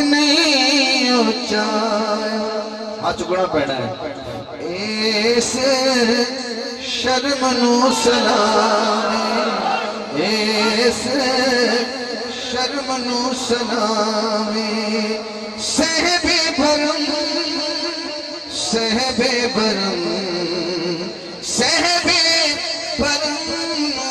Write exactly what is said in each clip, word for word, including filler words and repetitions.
نہیں اچایا ہاتھ چکنا پینا ہے اس شرم نو سلام اس شرم نو سلام صحب برم صحب برم صحب برم نو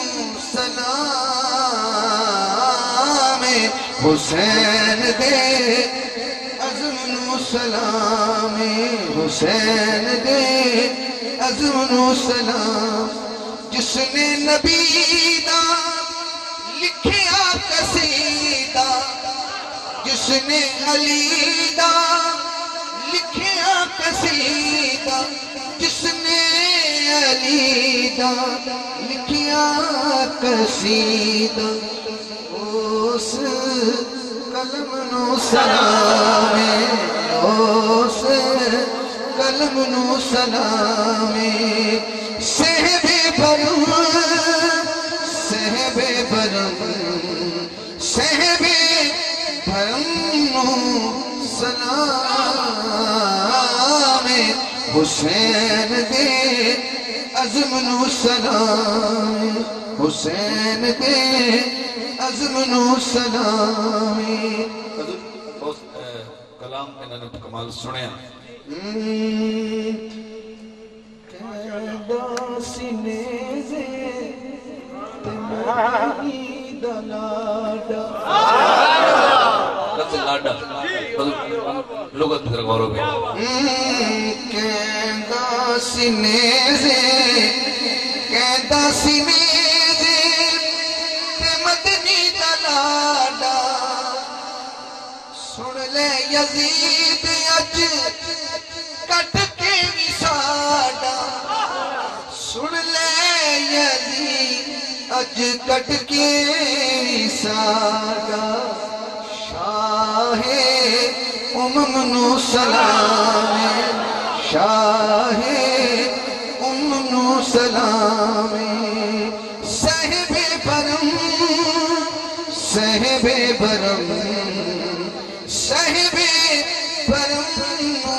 سلام حسین دے عزم نو سلام حسین دے عزم نو سلام جس نے نبی دا لکھیا قصیدہ جس نے علی دا لکھیا قصیدہ جس نے علی دا لکھیا قصیدہ اس قلم نو سلام اس قلم نو سلام صحب برم صحب برم صحب برم نو سلام حسین دے عزم نو سلام حسین دے عزم نو سلام کلام انہوں نے کمال سنیا کہندہ سینے سے تمہاری دلاڈا لفظ لاڈا لغت پر غورو بھی کہندہ سینے سے کہندہ سینے سے مدنی دلاڈا سن لے یزید اج کٹ کے بھی ساڈا سن لے یزید اج کٹ کے بھی ساڈا شاہ امم نو سلام شاہ امم نو سلام صحب برم صحب برم صحب برم نو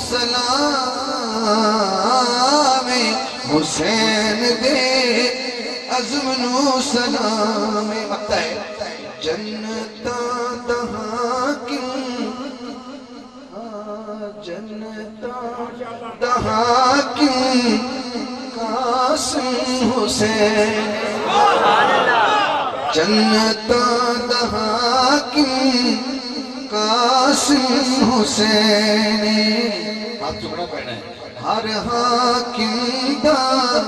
سلام حسین دے عزم نو سلام مقتہ ہے جنتا دہاں کیوں جنتا دہاں کیوں قاسم حسین جنتا دہاں کیوں قاسم حسین ہاتھ چکنا پہنا ہے ہر حاکم دا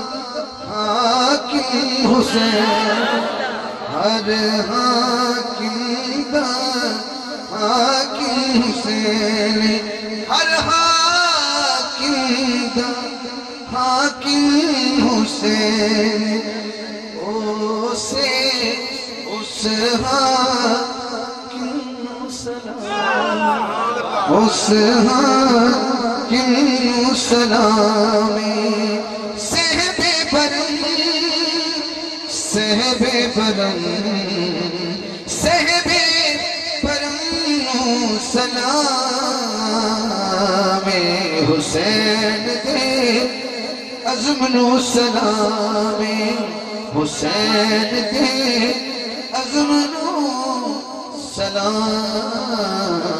حاکم حسین ہر حاکم دا حاکم حسین ہر حاکم دا حاکم حسین اسے اس حاکم سلام اس حاکم سلام صحب برم صحب برم صحب برم نو سلام حسین دے عزم نو سلام حسین دے عزم نو سلام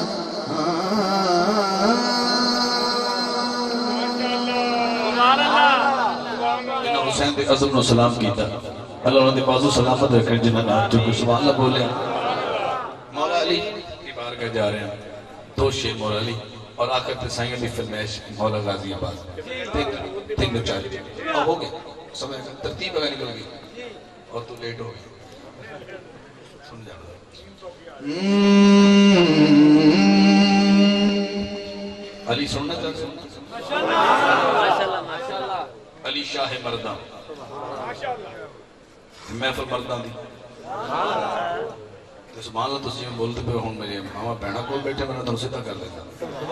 حسین دے عظم نو سلام کیتا اللہ انہوں نے بازو سلامت رکھیں جنہاں نام چکے سبحان اللہ بولے مولا علی کی بارگاہ جا رہے ہیں دو شیر مولا علی اور آخر تسائیوں دی فرمیش مولا غازی آباد تین دو چار اب ہو گئے سمجھ ترتیب اگر نکل گئی اور تو لیٹ ہو گئی سن جانا علی سننا چاہتے ہیں علی شاہ مردان محفل مردان دی سبحان اللہ تسی میں بولتے پہ ہوں میرے ماما بہنا کو بیٹھے میں نے تم سیدھا کر دیتا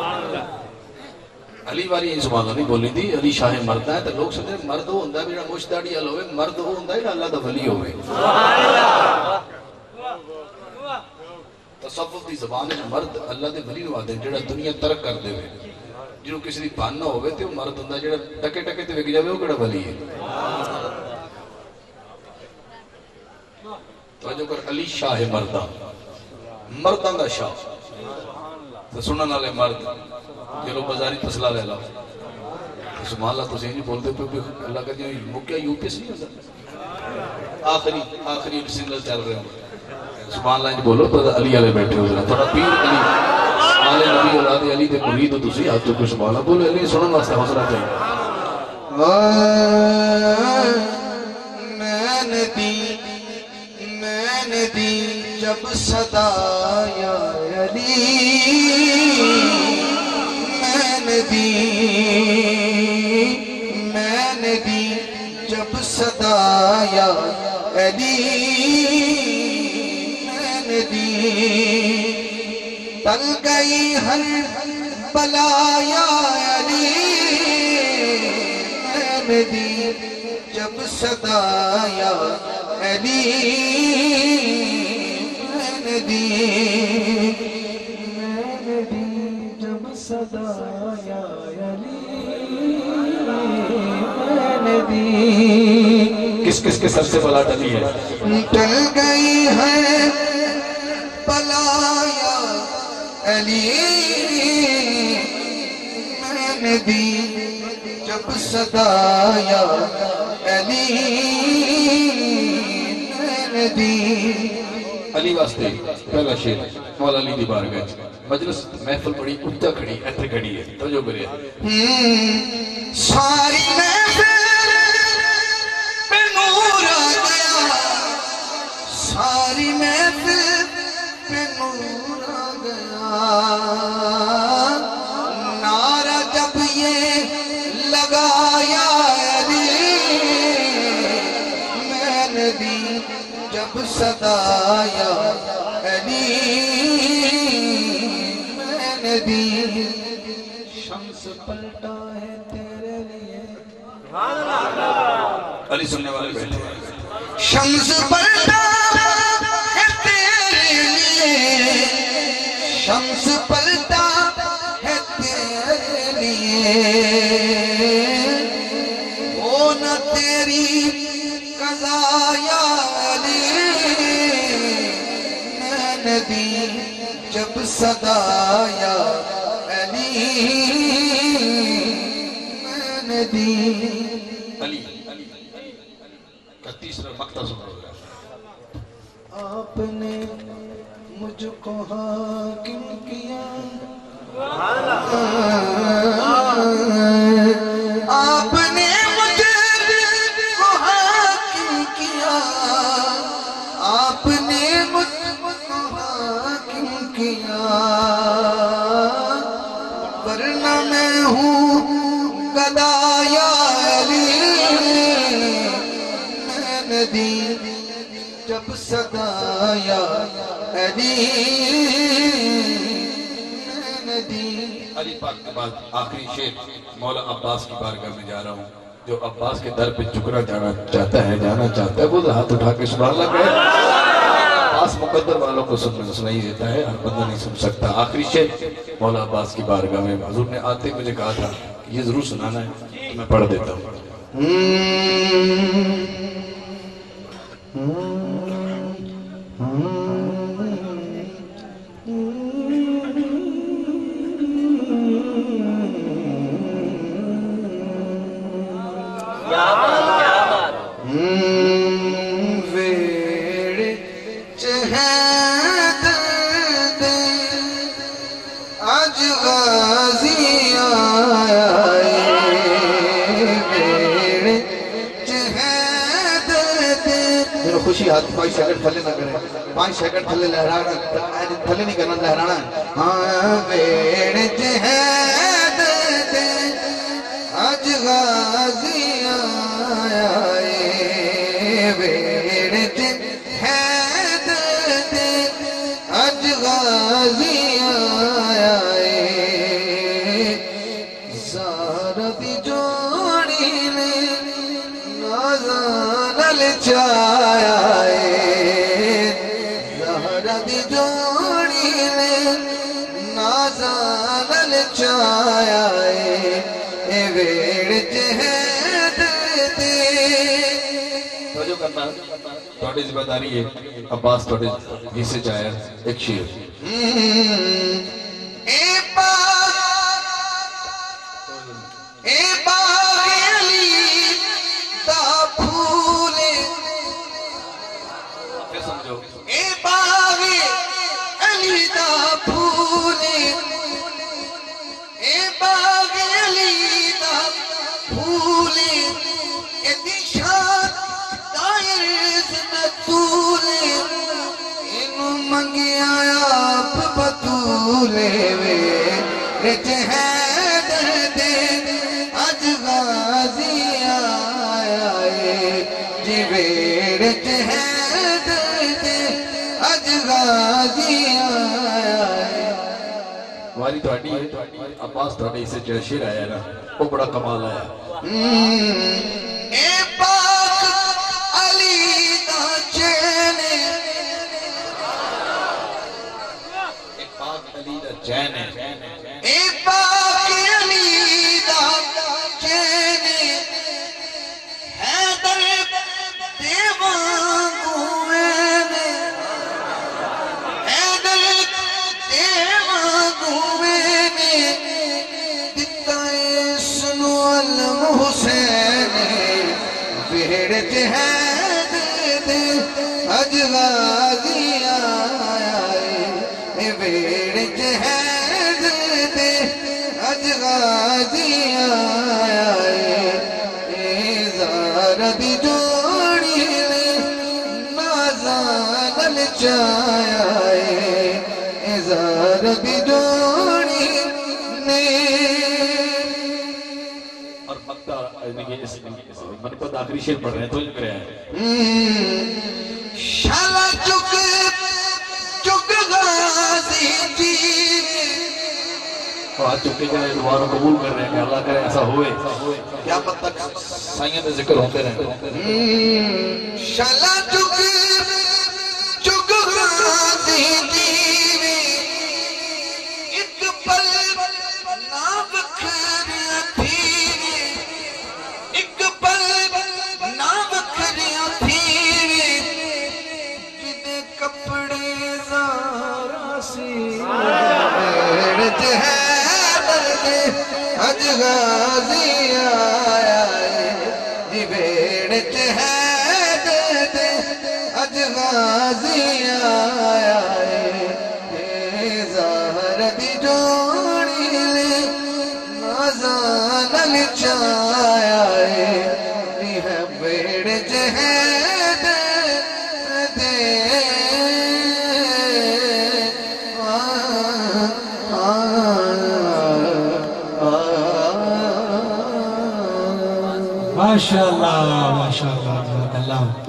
علی والی یہ سبحان اللہ نہیں بولی تھی علی شاہ مردان ہے تو لوگ سمجھے مرد ہو ہندہ بھی مشتاڑی حل ہوئے مرد ہو ہندہ ہی اللہ دا ولی ہوئے تو تصوف دی زبان ہے مرد اللہ دے ولی نو آدھے جڑا دنیا ترک کر دے ہوئے جنہوں کسی دی بان نہ ہوئے تے وہ مرد ہوندہ جڑا ٹکے ٹکے تے ویک جاوے وہ کڑا ولی ہے توجہ کر علی شاہ مردہ مردان دا شاہ تو سنن والے مرد چلو بازاری تسلا لے لاؤ سبحان اللہ تو سے نہیں بولتے پہ اللہ کا جائے مکیہ یو پی ایس نہیں ہوتا آخری آخری سنگل چل رہے ہوں سبحان اللہ نہیں بولو تو علی علیہ بیٹھے ہو جائے تھوڑا پیر علی آلے نبی اولاد علی دے مرید ہو تسی آج تو کوئی سبحان اللہ بولو علی سنن واسطے حوصلہ چاہیے میں نے دی میں نے دی جب صدا یا علی میں نے دی میں نے دی جب صدا یا علی میں نے دی ٹل گئی ہر بلا یا علی میں نے دی جب صدا یا علی میں نے دی میں نے دی جب صدا یا علی میں نے دی کس کس کے سر سے بلا ٹلی ہے ٹل گئی ہے بلا یا علی میں نے دی جب صدا یا علی میں نے دی علی واسطے پہلا شیر مولا علی دی بارگاہ مجلس محفل بڑی اٹھا کھڑی ایتھے کھڑی ہے تو جو کرے ساری محفل پہ نور آ گیا ساری محفل پہ نور آ گیا نعرہ جب یہ لگایا علی میں نے دی جب صدا یا علی میں نے دی شمس پلٹا ہے تیرے لیے علی سننے والے بیٹھے شمس پلٹا ہے تیرے لیے شمس پلٹا ہے تیرے لیے وہ نہ تیری قضا یا علی میں نے دی جب صدا یا علی میں نے دی علی کا تیسرا مقطع سن رہا ہے آپ نے مجھ کو حاکم کیا آپ نے مجھ کو حاکم کیا آپ نے مجھ کو حاکم کیا ورنہ میں ہوں گدا یا علی میں نے دی جب صدا یا علی میں نے دی علی پاک کے بعد آخری شیر مولا عباس کی بارگاہ میں جا رہا ہوں جو عباس کے در پہ جھکنا جانا چاہتا ہے جانا چاہتا ہے وہ ہاتھ اٹھا کے سبحان اللہ کہے عباس مقدر والوں کو سننا سنائی دیتا ہے ہر بندہ نہیں سن سکتا آخری شیر مولا عباس کی بارگاہ میں حضور نے آتے مجھے کہا تھا یہ ضرور سنانا ہے تو میں پڑھ دیتا ہوں خوشی ہاتھ پانچ سیکنڈ تھلے نہ کریں پانچ سیکنڈ تھلے لہرانا تھلے نہیں کرنا لہرانا ہاں بیڑ جہاد دے آج غازی آئے بیڑ جہاد دے آج غازی آئے زارہ دی جوڑی نے نازان لچایا زہرہ دی جوڑی نازان چایا اے ویڑ جہد دے توجہ کرنا تھوڑی ذمہ داری ہے عباس تھوڑی حصے چاہے ایک شیر اے باغ اے باغ علی دا پھولے پھر سمجھو اے باغ علی دا پھولے اے باغ علی دا پھولے اے دشان دائر زنطولے انو منگیا آپ بطولے وے رجہد دے اج غازی آیا اے جویڑ جہد دے اج غازی آیا اے واری تھوڑی عباس تھوڑی سے جو شیر آیا نا وہ بڑا کمال آیا اے پاک علی دا چینے اے پاک علی دا چین ہے اے پاک علی دا چینے حیدر دیوان گوینے حیدر دیوان گوینے دتا اسنو المحسین ویڑ جہد دے اج غازی آیا اے ویڑ جہد دے اج غازی آیا اے زار دی جوڑی نے نازان چایا اے زار دی جوڑی نے اور مکتہ من کو آخری شیر پڑھ رہے ہیں تو جو کرے ہیں شالا چک چک غازی جی اور آج چکے جائے دوبارہ قبول کر رہے ہیں کہ اللہ کرے ایسا ہوئے کیا پتہ سائیں میں ذکر ہوتے رہے شالا چک چک غازی جی ایک پل نہ بکھریا تھی ایک پل نہ بکھریا تھی جدے کپڑے زارا سی ویڑ جہد دے اج غازی آیا جی ویڑ جہد دے اج غازی آیا اے زہر دی جوڑی لے نازان چایا اے ویڑ جہد دے ماشاءاللہ ماشاءاللہ اللہ